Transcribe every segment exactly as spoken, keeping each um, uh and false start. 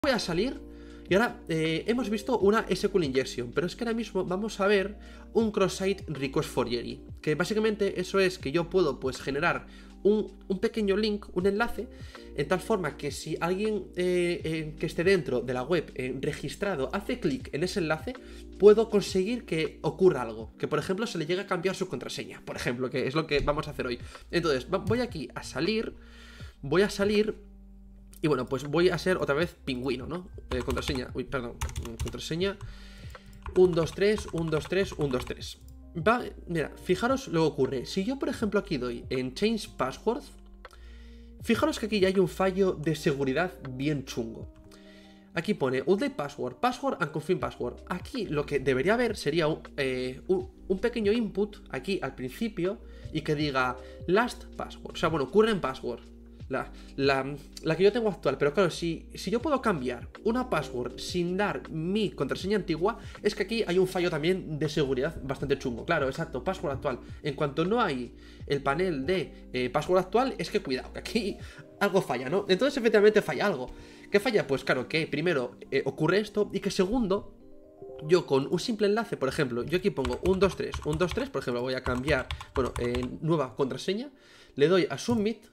Voy a salir y ahora eh, hemos visto una S Q L injection, pero es que ahora mismo vamos a ver un cross-site request forgery, que básicamente eso es que yo puedo pues generar un, un pequeño link, un enlace, en tal forma que si alguien eh, eh, que esté dentro de la web eh, registrado hace clic en ese enlace, puedo conseguir que ocurra algo, que por ejemplo se le llegue a cambiar su contraseña, por ejemplo, que es lo que vamos a hacer hoy. Entonces voy aquí a salir, voy a salir y bueno, pues voy a ser otra vez pingüino, ¿no? Eh, contraseña, uy, perdón, contraseña uno, dos, tres, uno, dos, tres, uno, dos, tres. Va, mira, fijaros lo que ocurre. Si yo, por ejemplo, aquí doy en Change Password, fijaros que aquí ya hay un fallo de seguridad bien chungo. Aquí pone Update Password, Password and Confirm Password. Aquí lo que debería haber sería un, eh, un, un pequeño input aquí al principio y que diga Last Password. O sea, bueno, current password. La, la, la que yo tengo actual, pero claro, si, si yo puedo cambiar una password sin dar mi contraseña antigua, es que aquí hay un fallo también de seguridad bastante chungo. Claro, exacto, password actual. En cuanto no hay el panel de eh, password actual, es que cuidado, que aquí algo falla, ¿no? Entonces efectivamente falla algo. ¿Qué falla? Pues claro, que primero eh, ocurre esto y que segundo, yo con un simple enlace, por ejemplo, yo aquí pongo uno, dos, tres, uno, dos, tres, por ejemplo, voy a cambiar, bueno, eh, nueva contraseña, le doy a Submit.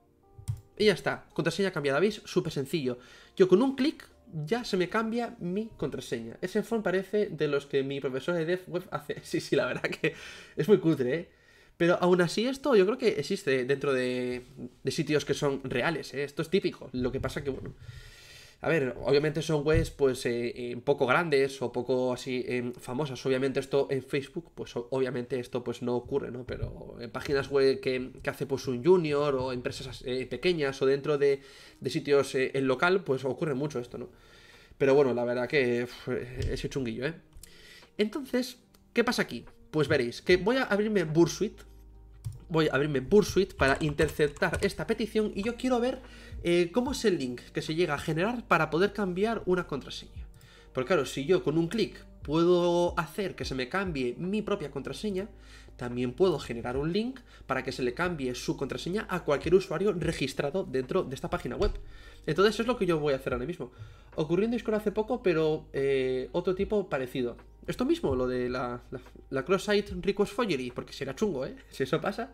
Y ya está, contraseña cambiada, ¿veis? Súper sencillo. Yo con un clic ya se me cambia mi contraseña. Ese phone parece de los que mi profesor de Dev Web hace. Sí, sí, la verdad que es muy cutre, ¿eh? Pero aún así esto yo creo que existe dentro de, de sitios que son reales, ¿eh? Esto es típico. Lo que pasa que, bueno... A ver, obviamente son webs pues eh, eh, poco grandes o poco así eh, famosas. Obviamente esto en Facebook, pues obviamente esto pues no ocurre, ¿no? Pero en páginas web que, que hace pues un junior o empresas eh, pequeñas o dentro de, de sitios eh, en local, pues ocurre mucho esto, ¿no? Pero bueno, la verdad que uf, es chunguillo, ¿eh? Entonces, ¿qué pasa aquí? Pues veréis que voy a abrirme Bursuit. Voy a abrirme Bursuit para interceptar esta petición y yo quiero ver eh, cómo es el link que se llega a generar para poder cambiar una contraseña. Porque claro, si yo con un clic puedo hacer que se me cambie mi propia contraseña, también puedo generar un link para que se le cambie su contraseña a cualquier usuario registrado dentro de esta página web. Entonces eso es lo que yo voy a hacer ahora mismo. Ocurrió en Discord hace poco, pero eh, otro tipo parecido. Esto mismo, lo de la, la, la cross-site request forgery, porque será chungo, ¿eh? Si eso pasa.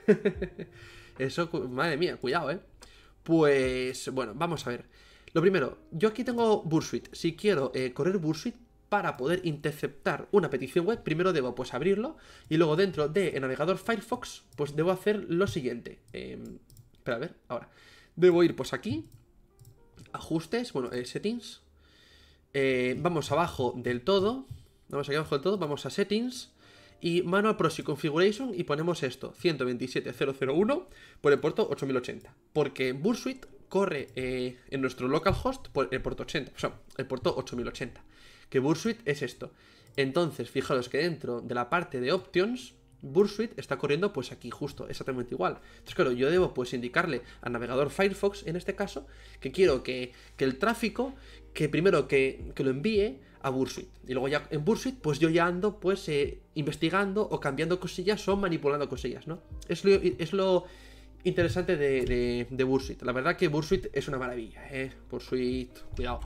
Eso, madre mía, cuidado, ¿eh? Pues, bueno, vamos a ver. Lo primero, yo aquí tengo Bursuit. Si quiero eh, correr Bursuit para poder interceptar una petición web, primero debo pues abrirlo y luego dentro de el navegador Firefox, pues debo hacer lo siguiente. Eh, espera, a ver, ahora. Debo ir pues aquí, ajustes, bueno, eh, settings. Eh, vamos abajo del todo. Vamos aquí abajo del todo, vamos a settings y manual proxy configuration y ponemos esto, ciento veintisiete punto cero punto cero uno por el puerto ocho mil ochenta, porque Bursuit corre eh, en nuestro localhost por el puerto ochenta, o sea, el puerto ocho mil ochenta, que Bursuit es esto. Entonces, fijaros que dentro de la parte de options, Bursuit está corriendo pues aquí justo, exactamente igual. Entonces claro, yo debo pues indicarle al navegador Firefox, en este caso, que quiero que, que el tráfico, que primero que, que lo envíe a Bursuit. Y luego ya en Bursuit pues yo ya ando pues eh, investigando o cambiando cosillas o manipulando cosillas, ¿no? Es lo, es lo interesante de, de, de Bursuit. La verdad que Bursuit es una maravilla, ¿eh? Bursuit, cuidado.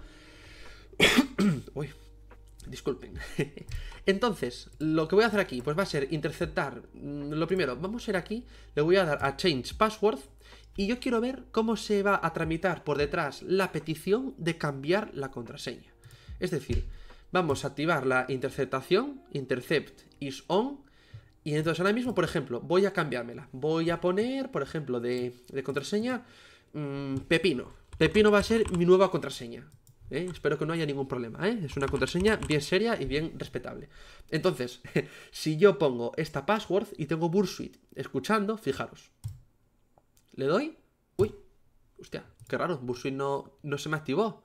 Uy. Disculpen. Entonces, lo que voy a hacer aquí, pues va a ser interceptar. Lo primero, vamos a ir aquí, le voy a dar a Change Password y yo quiero ver cómo se va a tramitar por detrás la petición de cambiar la contraseña. Es decir, vamos a activar la interceptación, intercept is on, y entonces ahora mismo, por ejemplo, voy a cambiármela. Voy a poner, por ejemplo, de, de contraseña, mmm, Pepino. Pepino va a ser mi nueva contraseña. ¿Eh? Espero que no haya ningún problema, ¿eh? Es una contraseña bien seria y bien respetable. Entonces, si yo pongo esta password y tengo Bursuit escuchando, fijaros. ¿Le doy? Uy, hostia, qué raro, Bursuit no, no se me activó.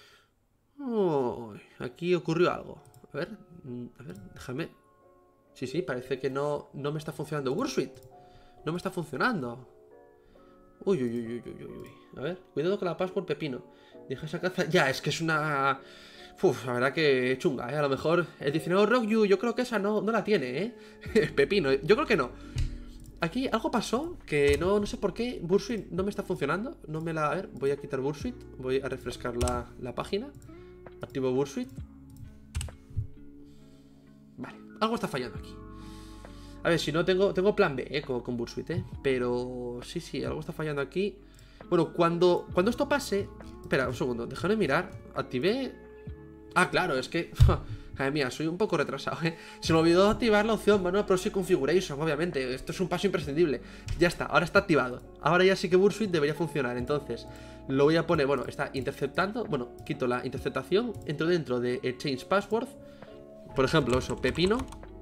Oh, aquí ocurrió algo. A ver, a ver, déjame. Sí, sí, parece que no, no me está funcionando Bursuit. No me está funcionando. Uy, uy, uy, uy, uy, uy. A ver, cuidado con la password Pepino. Deja esa caza. Ya, es que es una... Uf, la verdad que chunga, ¿eh? A lo mejor el diecinueve Rock You, yo creo que esa no, no la tiene, ¿eh? Pepino, yo creo que no. aquí algo pasó que no, no sé por qué Bursuit no me está funcionando. No me la... A ver, voy a quitar Bursuit. Voy a refrescar la, la página. Activo Bursuit. Vale, algo está fallando aquí. A ver, si no tengo... Tengo plan B, eh, con, con Bursuit, eh. Pero sí, sí, algo está fallando aquí. Bueno, cuando, cuando esto pase... Espera, un segundo, déjame mirar. Activé... Ah, claro, es que... Madre mía, soy un poco retrasado, ¿eh? Se me olvidó activar la opción Manual Proxy Configuration, obviamente. Esto es un paso imprescindible. Ya está, ahora está activado. Ahora ya sí que Bursuit debería funcionar. Entonces, lo voy a poner... Bueno, está interceptando... Bueno, quito la interceptación. Entro dentro de eh, Change Password. Por ejemplo, eso, Pepino.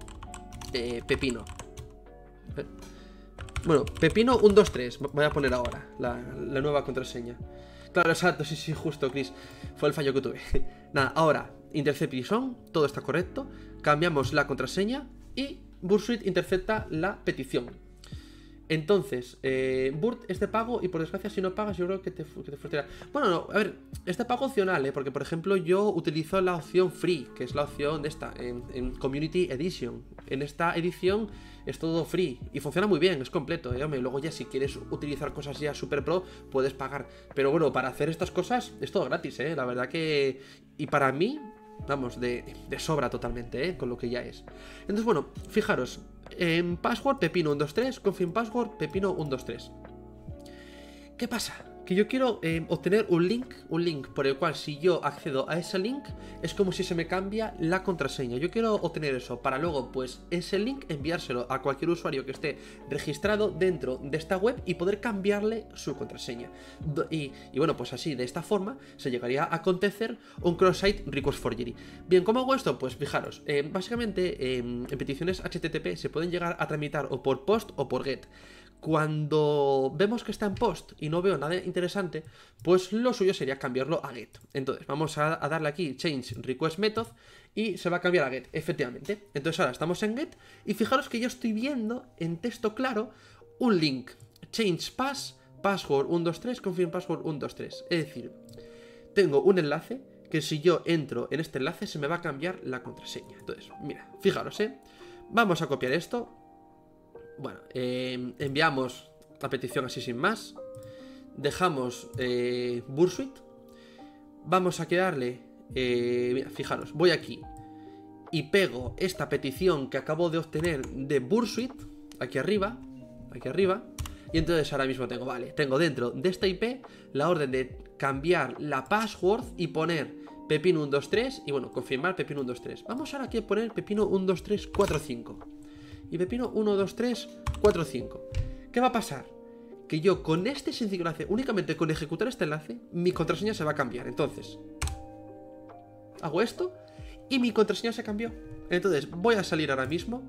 Eh, Pepino. Eh. Bueno, Pepino uno dos tres. Voy a poner ahora la, la nueva contraseña. Claro, exacto, sí, sí, justo, Chris. Fue el fallo que tuve. Nada, ahora, interception, todo está correcto. Cambiamos la contraseña y Bursuit intercepta la petición. Entonces, eh, Burt, este pago, y por desgracia si no pagas yo creo que te, que te frustrará. Bueno, no, a ver, este pago opcional, ¿eh? Porque por ejemplo yo utilizo la opción free, que es la opción de esta, en, en Community Edition. En esta edición es todo free y funciona muy bien, es completo, ¿eh? Luego ya si quieres utilizar cosas ya super pro, puedes pagar. Pero bueno, para hacer estas cosas es todo gratis, ¿eh? La verdad que... Y para mí... Vamos, de, de sobra totalmente, ¿eh? Con lo que ya es. Entonces, bueno, fijaros. En password, Pepino uno dos tres. Confirm password, Pepino uno dos tres. ¿Qué pasa? Que yo quiero eh, obtener un link, un link por el cual si yo accedo a ese link es como si se me cambia la contraseña. Yo quiero obtener eso para luego pues ese link enviárselo a cualquier usuario que esté registrado dentro de esta web y poder cambiarle su contraseña. Y, y bueno, pues así, de esta forma se llegaría a acontecer un cross-site request forgery. Bien, ¿cómo hago esto? Pues fijaros, eh, básicamente eh, en peticiones H T T P se pueden llegar a tramitar o por post o por get. Cuando vemos que está en post y no veo nada interesante, pues lo suyo sería cambiarlo a get. Entonces vamos a, a darle aquí change request method y se va a cambiar a get, efectivamente. Entonces ahora estamos en get y fijaros que yo estoy viendo en texto claro un link, change pass, password uno dos tres, confirm password uno dos tres. Es decir, tengo un enlace que si yo entro en este enlace se me va a cambiar la contraseña. Entonces, mira, fijaros, ¿eh? Vamos a copiar esto. Bueno, eh, enviamos la petición así sin más. Dejamos eh, Bursuit. Vamos a quedarle eh, mira, fijaros, voy aquí y pego esta petición que acabo de obtener de Bursuit aquí arriba, aquí arriba. Y entonces ahora mismo tengo, vale, tengo dentro de esta I P la orden de cambiar la password y poner Pepino uno dos tres y bueno, confirmar Pepino uno dos tres. Vamos ahora aquí a poner Pepino uno dos tres cuatro cinco y Pepino uno dos tres cuatro cinco. ¿Qué va a pasar? Que yo con este sencillo enlace, únicamente con ejecutar este enlace, mi contraseña se va a cambiar. Entonces, hago esto y mi contraseña se cambió. Entonces, voy a salir ahora mismo.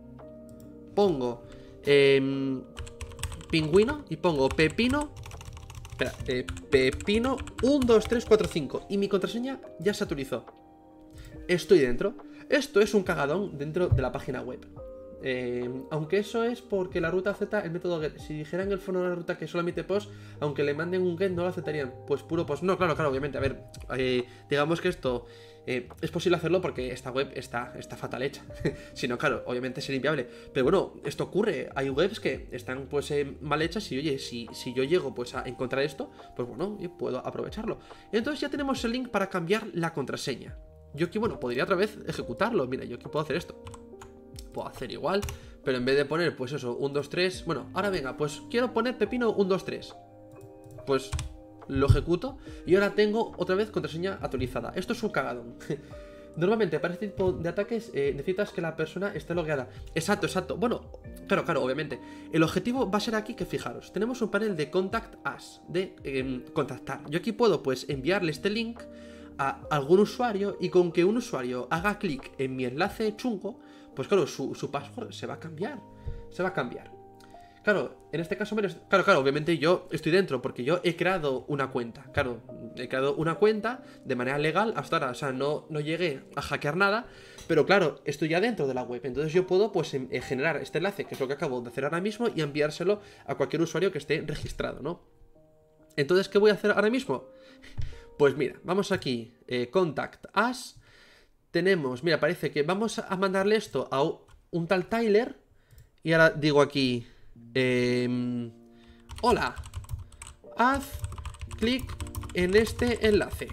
Pongo eh, pingüino y pongo Pepino. Espera, eh, Pepino uno dos tres cuatro cinco. Y mi contraseña ya se actualizó. Estoy dentro. Esto es un cagadón dentro de la página web. Eh, aunque eso es porque la ruta acepta el método get. Si dijeran el fono de la ruta que solamente post, aunque le manden un get no lo aceptarían. Pues puro post. No, claro, claro, obviamente. A ver, eh, digamos que esto eh, es posible hacerlo porque esta web está, está fatal hecha. Si no, claro, obviamente sería inviable. Pero bueno, esto ocurre. Hay webs que están pues eh, mal hechas y oye, si, si yo llego pues a encontrar esto, pues bueno, yo puedo aprovecharlo. Entonces ya tenemos el link para cambiar la contraseña. Yo aquí, bueno, podría otra vez ejecutarlo. Mira, yo aquí puedo hacer esto. Puedo hacer igual, pero en vez de poner, pues eso, uno dos tres. Bueno, ahora venga, pues quiero poner Pepino uno dos tres. Pues lo ejecuto y ahora tengo otra vez contraseña actualizada. Esto es un cagadón. Normalmente para este tipo de ataques eh, necesitas que la persona esté logueada. Exacto, exacto. Bueno, claro, claro, obviamente. El objetivo va a ser aquí que fijaros, tenemos un panel de Contact Us, de eh, contactar. Yo aquí puedo pues enviarle este link a algún usuario y con que un usuario haga clic en mi enlace chungo, pues claro, su, su password se va a cambiar. Se va a cambiar. Claro, en este caso, claro, claro, obviamente yo estoy dentro porque yo he creado una cuenta. Claro, he creado una cuenta de manera legal hasta ahora. O sea, no, no llegué a hackear nada, pero claro, estoy ya dentro de la web. Entonces yo puedo pues em, generar este enlace, que es lo que acabo de hacer ahora mismo, y enviárselo a cualquier usuario que esté registrado, ¿no? Entonces, ¿qué voy a hacer ahora mismo? Pues mira, vamos aquí, eh, Contact Us. Tenemos, mira, parece que vamos a mandarle esto a un tal Tyler. Y ahora digo aquí Eh, hola, haz clic en este enlace.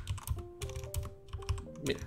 Mira.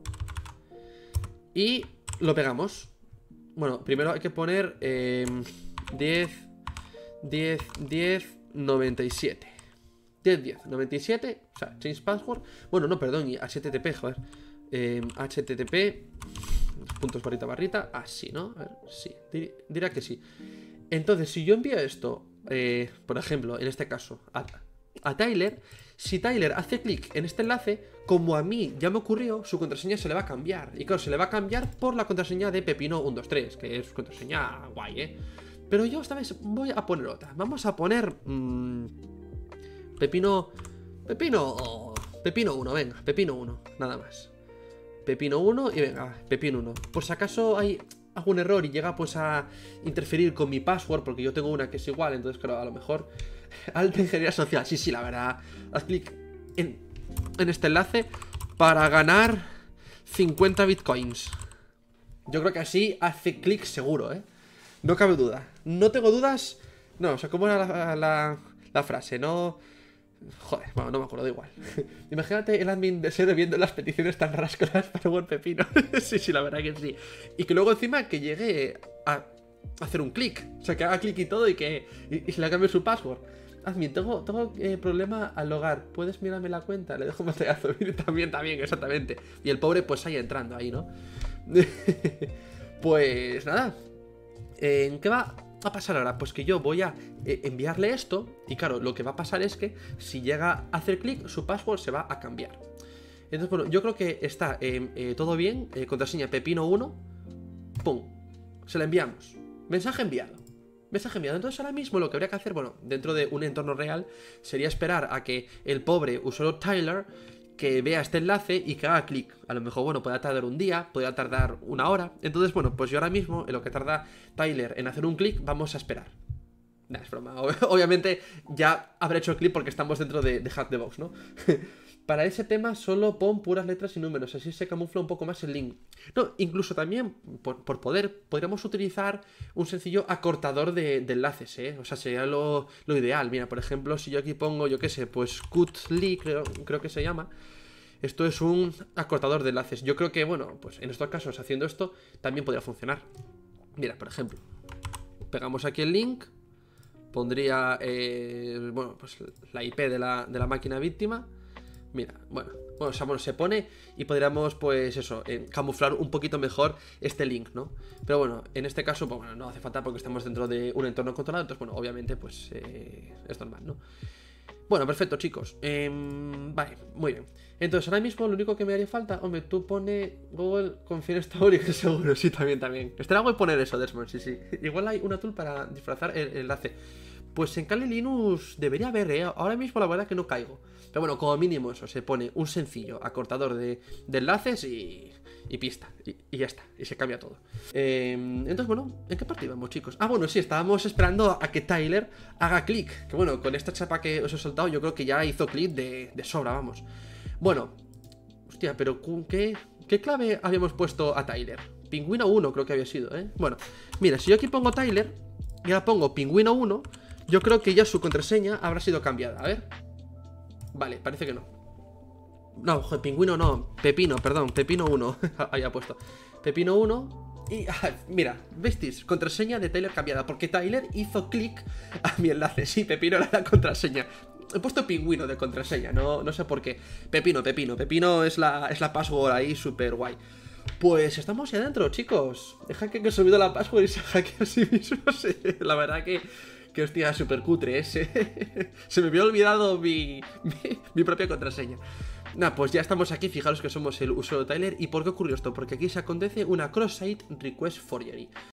Y lo pegamos. Bueno, primero hay que poner eh, diez, diez, diez, noventa y siete. diez, diez, noventa y siete. O sea, change password. Bueno, no, perdón, y H T T P, joder. Eh, H T T P. Puntos barrita barrita. Así, ¿no? A ver, sí. Dir, dirá que sí. Entonces, si yo envío esto, eh, por ejemplo, en este caso, a, a Tyler, si Tyler hace clic en este enlace, como a mí ya me ocurrió, su contraseña se le va a cambiar. Y claro, se le va a cambiar por la contraseña de Pepino uno dos tres, que es contraseña guay, ¿eh? Pero yo esta vez voy a poner otra. Vamos a poner... Mmm, Pepino... Pepino... Pepino uno, venga, Pepino uno, nada más. Pepino uno y venga, Pepino uno. Por si acaso hay algún error y llega pues a interferir con mi password, porque yo tengo una que es igual, entonces claro, a lo mejor... Alta ingeniería social, sí, sí, la verdad. Haz clic en, en este enlace para ganar cincuenta bitcoins. Yo creo que así hace clic seguro, ¿eh? No cabe duda. No tengo dudas. No, o sea, ¿cómo era la, la, la frase? No... Joder, bueno, no me acuerdo, da igual. Imagínate el admin de ser viendo las peticiones tan raras con las para buen pepino. Sí, sí, la verdad que sí. Y que luego encima que llegue a hacer un clic. O sea, que haga clic y todo y que y, y se le cambie su password. Admin, tengo, tengo eh, problema al logar. ¿Puedes mirarme la cuenta? Le dejo un pantallazo. También, también, exactamente. Y el pobre pues ahí entrando ahí, ¿no? Pues nada. ¿En qué va a pasar ahora? Pues que yo voy a eh, enviarle esto. Y claro, lo que va a pasar es que si llega a hacer clic, su password se va a cambiar. Entonces, bueno, yo creo que está eh, eh, todo bien. eh, Contraseña Pepino uno. Pum. Se la enviamos. Mensaje enviado. Mensaje enviado. Entonces ahora mismo lo que habría que hacer, bueno, dentro de un entorno real, sería esperar a que el pobre usuario Tyler que vea este enlace y que haga clic. A lo mejor, bueno, podrá tardar un día, podrá tardar una hora. Entonces, bueno, pues yo ahora mismo, en lo que tarda Tyler en hacer un clic, vamos a esperar. Nah, es broma. Obviamente ya habrá hecho el clic porque estamos dentro de, de Hack the Box, ¿no? Para ese tema solo pon puras letras y números, así se camufla un poco más el link. No, incluso también, por, por poder, podríamos utilizar un sencillo acortador de, de enlaces, ¿eh? O sea, sería lo, lo ideal. Mira, por ejemplo, si yo aquí pongo, yo qué sé, pues cutly, creo, creo que se llama. Esto es un acortador de enlaces. Yo creo que, bueno, pues en estos casos, haciendo esto, también podría funcionar. Mira, por ejemplo, pegamos aquí el link, pondría, eh, bueno, pues la I P de la, de la máquina víctima. Mira, bueno, bueno, o sea, bueno, se pone y podríamos, pues eso, eh, camuflar un poquito mejor este link, ¿no? Pero bueno, en este caso, pues bueno, no hace falta porque estamos dentro de un entorno controlado, entonces, bueno, obviamente, pues eh, es normal, ¿no? Bueno, perfecto, chicos. Eh, vale, muy bien. Entonces, ahora mismo lo único que me haría falta, hombre, tú pone Google Confirm Story, que seguro, sí, también, también. Estará guay poner eso, Desmond, sí, sí. Igual hay una tool para disfrazar el, el enlace. Pues en Kali Linux debería haber, ¿eh? Ahora mismo la verdad que no caigo. Pero bueno, como mínimo eso, se pone un sencillo acortador de, de enlaces y, y pista. Y, y ya está, y se cambia todo. Eh, entonces, bueno, ¿en qué parte íbamos, chicos? Ah, bueno, sí, estábamos esperando a que Tyler haga clic. Que bueno, con esta chapa que os he soltado yo creo que ya hizo clic de, de sobra, vamos. Bueno, hostia, pero ¿qué, ¿qué clave habíamos puesto a Tyler? Pingüino uno creo que había sido, ¿eh? Bueno, mira, si yo aquí pongo Tyler y ahora pongo Pingüino uno, yo creo que ya su contraseña habrá sido cambiada. A ver. Vale, parece que no. No, joder, Pingüino no. Pepino, perdón, Pepino uno. Ahí ha puesto Pepino uno. Y ah, mira, ¿vestis? Contraseña de Tyler cambiada, porque Tyler hizo clic a mi enlace. Sí, Pepino era la contraseña. He puesto Pingüino de contraseña, no, no sé por qué. Pepino, Pepino, Pepino es la, es la password ahí súper guay. Pues estamos ya dentro, chicos. Deja que he subido la password y se hackea a sí mismo. Sí, la verdad que... Que hostia, súper cutre ese. Se me había olvidado mi, mi, mi propia contraseña. Nah, pues ya estamos aquí, fijaros que somos el usuario Tyler. ¿Y por qué ocurrió esto? Porque aquí se acontece una cross-site request forgery.